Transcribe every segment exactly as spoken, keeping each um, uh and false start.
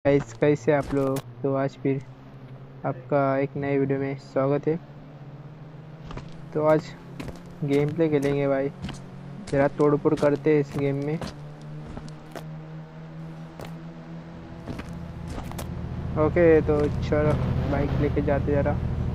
Guys, कैसे आप लोग। तो आज फिर आपका एक नए वीडियो में स्वागत है। तो आज गेम प्ले खेलेंगे भाई। जरा तोड़ फोड़ करते हैं इस गेम में। ओके, तो चलो बाइक लेके जाते जरा।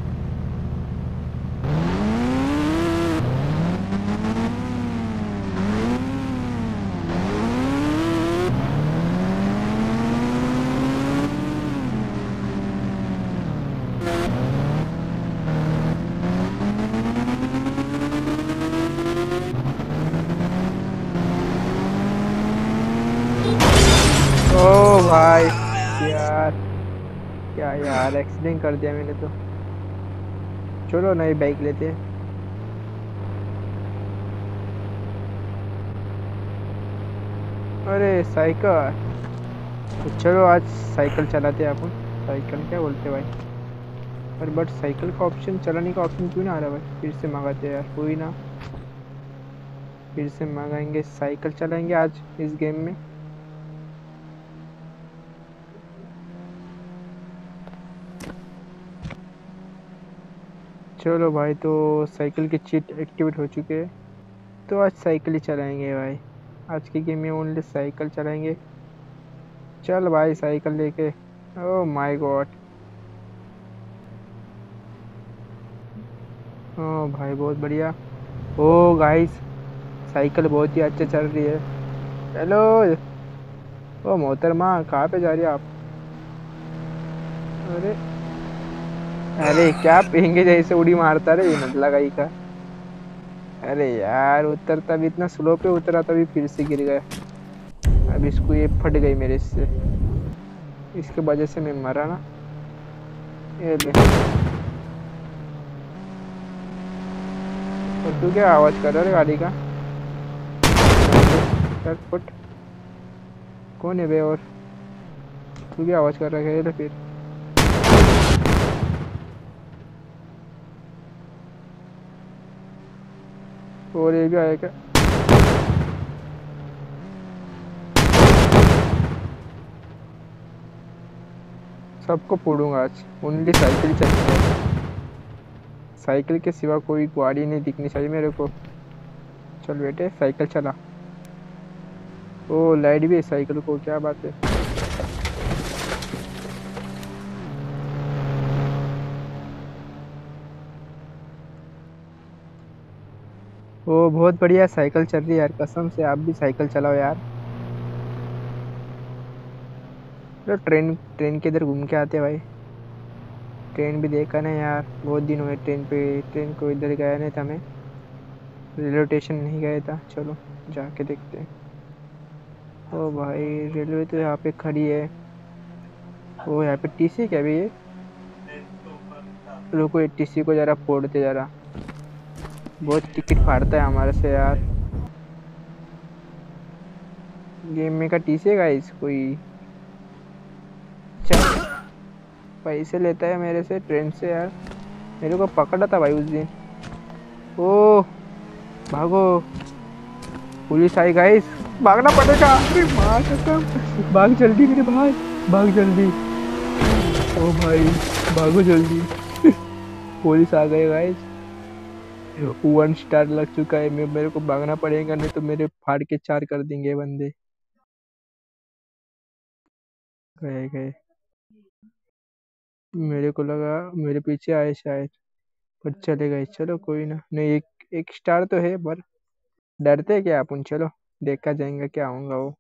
ओ भाई यार, क्या यार, एक्सीडेंट कर दिया मैंने तो। चलो नई बाइक लेते हैं। अरे साइकिल, तो चलो आज साइकिल चलाते हैं अपन। साइकिल क्या बोलते हैं भाई। पर बट साइकिल का ऑप्शन, चलाने का ऑप्शन क्यों ना आ रहा भाई। फिर से मंगाते हैं यार, कोई ना। फिर से मंगाएंगे, साइकिल चलाएंगे आज इस गेम में। चलो भाई, तो साइकिल की चीट एक्टिवेट हो चुके हैं। तो आज साइकिल ही चलाएंगे भाई। आज की गेम में ओनली साइकिल चलाएंगे। चल भाई साइकिल लेके। Oh my God. ओ भाई बहुत बढ़िया। ओ गाइस, साइकिल बहुत ही अच्छे चल रही है। हेलो। ओ मोहतरमा, कहाँ पे जा रही है आप। अरे अरे, क्या पेंगे जैसे उड़ी मारता रे नटला गाई का। अरे यार, उतरता भी इतना स्लो पे उतरा, तभी फिर से गिर गया। अब इसको ये फट गई मेरे से। इसके वजह से मैं मरा ना। ये ले। और तू क्या आवाज कर रहा है गाड़ी का। चल फुट। कौन है बे। और तू भी आवाज कर रहा है। ये ले फिर। और ये भी आएगा। सबको फोड़ूंगा आज। ओनली साइकिल चलती है। साइकिल के सिवा कोई गाड़ी नहीं दिखनी चाहिए मेरे को। चल बेटे साइकिल चला। ओ लाइट भी है साइकिल को, क्या बात है। ओ बहुत बढ़िया, साइकिल चल रही है यार। कसम से आप भी साइकिल चलाओ यार। तो ट्रेन ट्रेन के इधर घूम के आते हैं भाई। ट्रेन भी देखा नहीं यार, बहुत दिन हुए ट्रेन पे। ट्रेन को इधर गया नहीं था मैं। रेलवे स्टेशन नहीं गया था। चलो जाके देखते हैं। ओ भाई, रेलवे तो यहाँ पे खड़ी है। ओ यहाँ पे टीसी क्या भी है। रुको, टीसी को जरा फोड़ते जरा। बहुत टिकट फाड़ता है हमारे से यार। गेम में का टीसी है गाइस कोई। चल, पैसे लेता है मेरे से ट्रेन से यार। मेरे को पकड़ा था भाई उस दिन। ओ भागो, पुलिस आई गाइस। भागना पड़ेगा। अरे मार कसम, भाग जल्दी मेरे भाई। भाग जल्दी। ओ भाई, भागो जल्दी। पुलिस आ गए गाइस। वन स्टार लग चुका है। मैं मेरे को भागना पड़ेगा, नहीं तो मेरे फाड़ के चार कर देंगे बंदे। गए गए। मेरे को लगा मेरे पीछे आए शायद, पर चले गए। चलो कोई ना। नहीं, एक एक स्टार तो है पर। डरते हैं क्या अपन। चलो देखा जाएगा क्या होगा वो।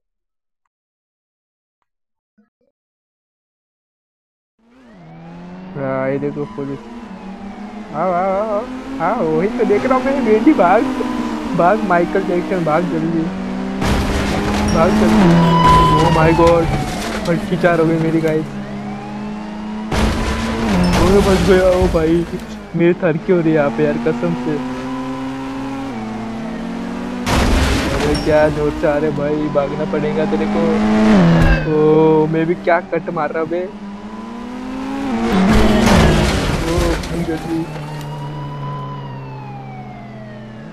हाँ, ये देखो पुलिस। आओ आओ आओ आओ। हाँ वही तो देख रहा हूँ मैं। बेटी भाग। भाग माइकल जैक्सन, भाग जल्दी। भाग जल्दी। ओ माय गॉड, फटकी चार हो गई मेरी गाइस। ओ बच गया। ओ भाई, मेरे थर की हो रही है यहाँ पे यार, कसम से। अरे क्या जोर से आ रहे भाई, भागना पड़ेगा तेरे को। ओ मैं भी क्या कट मार रहा बे। ओ भाग जल्दी।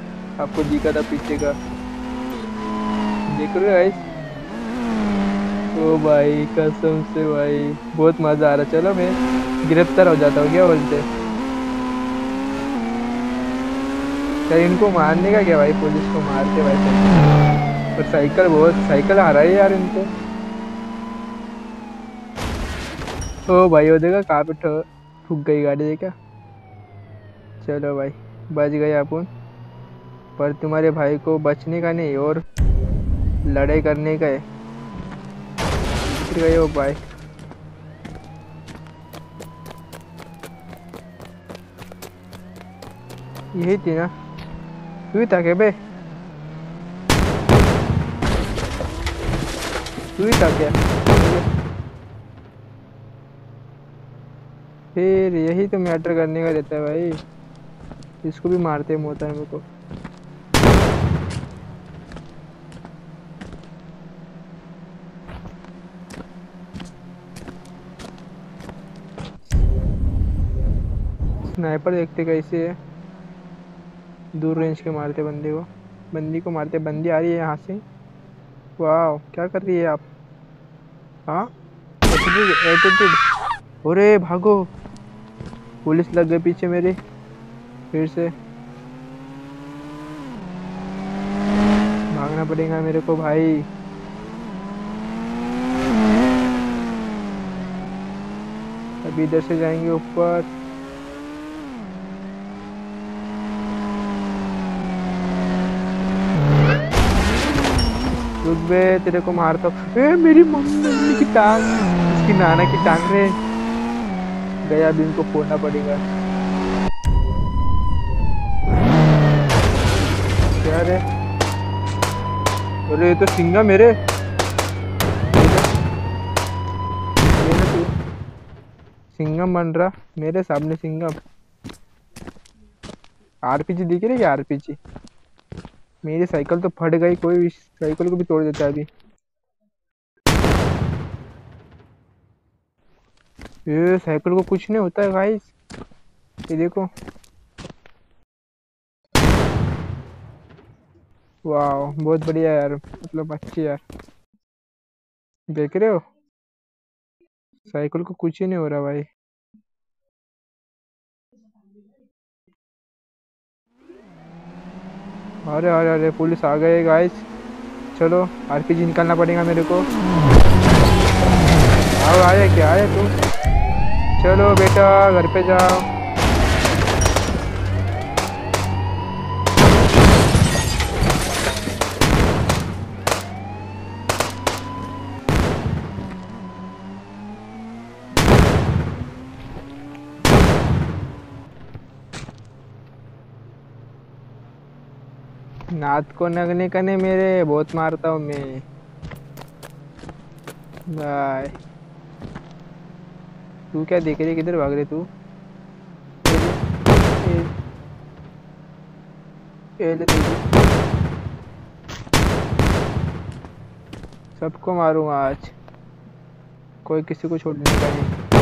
आपको दिखा था पीछे का, देख रहे हो गाइस। ओ भाई कसम से भाई बहुत मजा आ रहा। चलो मैं गिरफ्तार हो जाता हूँ, क्या बोलते? यार इनको मारने का क्या भाई, पुलिस को मारते भाई साइकिल। पर साइकिल बहुत साइकिल आ रहा है यार इनको। ओ भाई वो देखा कहाँ पे ठो- ठुक गई गाड़ी, देखा। चलो भाई बच गए अपन। पर तुम्हारे भाई को बचने का नहीं और लड़ाई करने का है। गिर गए हो भाई। यही थी ना, तू ही था क्या बे? तू ही था क्या? फिर यही तो मैटर करने का रहता है भाई। इसको भी मारते मोता है मेरे को। स्नाइपर देखते कैसे है, दूर रेंज के मारते बंदे को। बंदी को मारते, बंदी आ रही है यहाँ से। वाह क्या कर रही है आप? हाँ एटीट्यूड एटीट्यूड। अरे भागो, पुलिस लग गए पीछे मेरे फिर से। भागना पड़ेगा मेरे को भाई। अभी इधर से जाएंगे ऊपर। रुक बे, तेरे को मारता हूँ। ए मेरी मम्मी की टांग, इसकी नाना की टांग रे। गया, अभी इनको फोड़ना पड़ेगा। क्या रे? अरे ये तो सिंघम मेरे। ये ना तू सिंघम बन रहा मेरे सामने, सिंघम। आरपीजी दिख रही है, आरपीजी। मेरी साइकिल तो फट गई, कोई भी साइकिल को भी तोड़ देता है अभी। ये साइकिल को कुछ नहीं होता है गाइस, ये देखो। वाह बहुत बढ़िया यार, मतलब अच्छी यार। देख रहे हो, साइकिल को कुछ ही नहीं हो रहा भाई। अरे अरे अरे पुलिस आ गए गाइस। चलो आरपीजी निकालना पड़ेगा मेरे को। आओ, आए क्या आए तुम? चलो बेटा घर पे जाओ। नात को नगने का नहीं मेरे, बहुत मारता हूँ मैं। बाय। तू क्या देख रही, किधर भाग रही तू? ए, ए, ले तेरी। सबको मारूंगा आज, कोई किसी को छोड़ने का नहीं।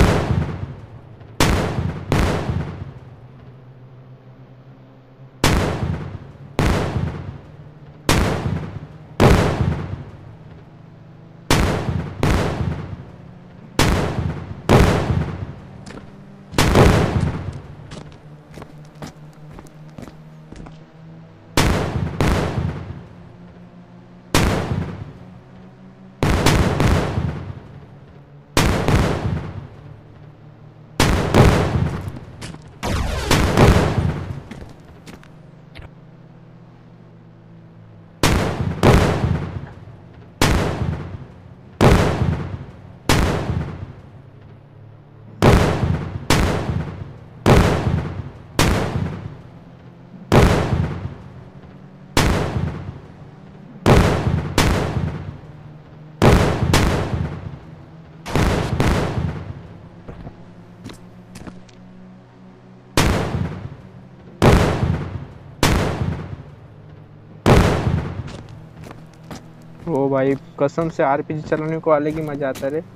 ओ भाई कसम से आरपीजी चलाने को अलग ही मजा आता रे।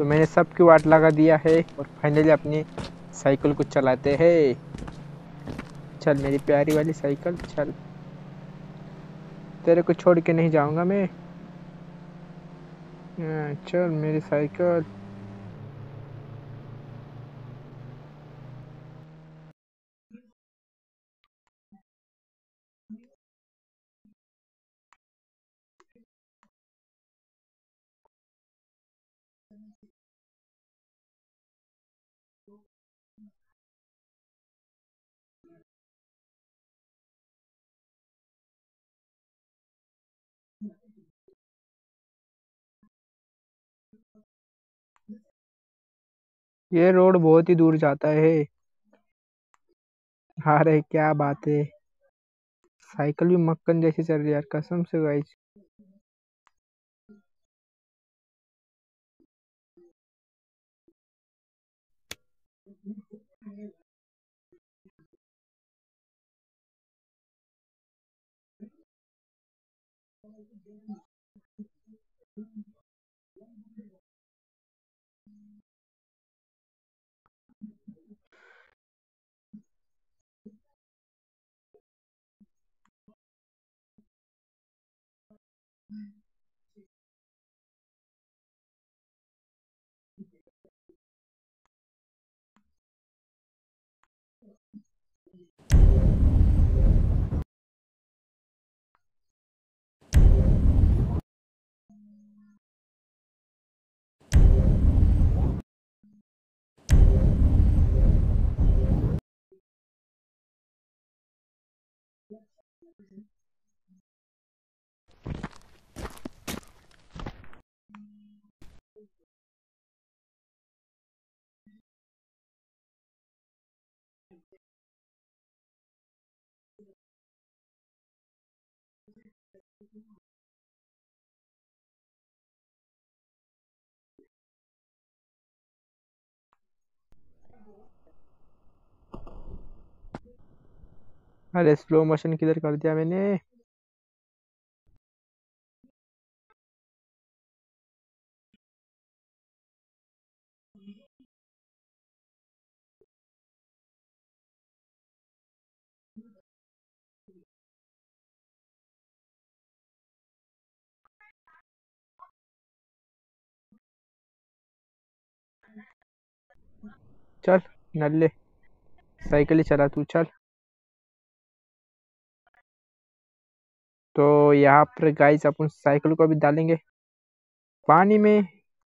मैंने सबकी वाट लगा दिया है और फाइनली अपनी साइकिल को चलाते हैं। चल मेरी प्यारी वाली साइकिल चल, तेरे को छोड़ के नहीं जाऊंगा मैं। हाँ, चल मेरी साइकिल। ये रोड बहुत ही दूर जाता है। अरे क्या बात है, साइकिल भी मक्खन जैसी चल रही है यार, कसम से गाइस। अरे स्लो मोशन किधर कर दिया मैंने। चल नल्ले, साइकिल ही चला तू चल। तो यहाँ पर गाइस अपन साइकिल को भी डालेंगे पानी में।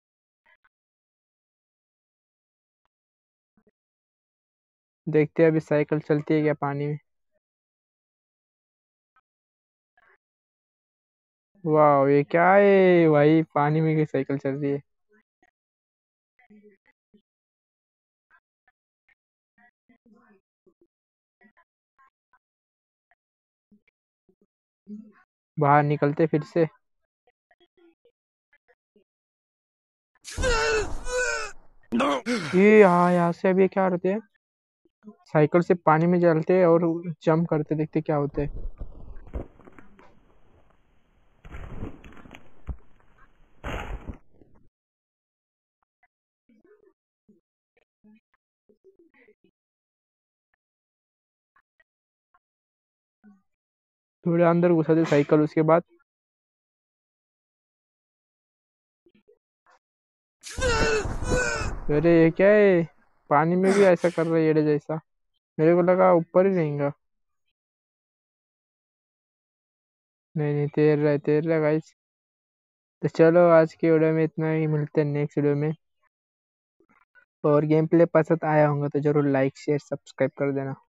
देखते हैं अभी साइकिल चलती है क्या पानी में। वाह ये क्या है भाई, पानी में की साइकिल चल रही है। बाहर निकलते फिर से। ये यहाँ यहाँ से अभी क्या करते हैं, साइकिल से पानी में चलते हैं और जंप करते, देखते क्या होते हैं। थोड़े अंदर घुसाते साइकिल, उसके बाद अरे ये क्या है, पानी में भी ऐसा कर रहा है ये जैसा। मेरे को लगा ऊपर ही रहेगा। नहीं नहीं, तैर रहा है तैर रहा है गाइस। तो चलो आज के वीडियो में इतना ही, मिलते हैं नेक्स्ट वीडियो में। और गेम प्ले पसंद आया होगा तो जरूर लाइक शेयर सब्सक्राइब कर देना।